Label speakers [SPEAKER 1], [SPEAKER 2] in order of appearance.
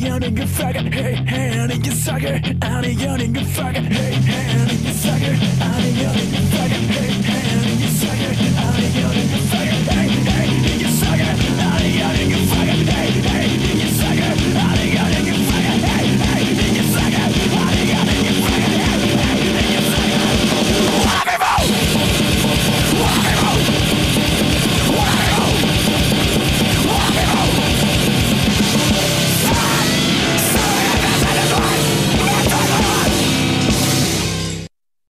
[SPEAKER 1] young nigga faggot. Hey, hey, nigga sucker. I'm a young nigga faggot. Hey, hey, nigga sucker. I'm a young nigga faggot. Hey, hey, nigga sucker. I'm a young nigga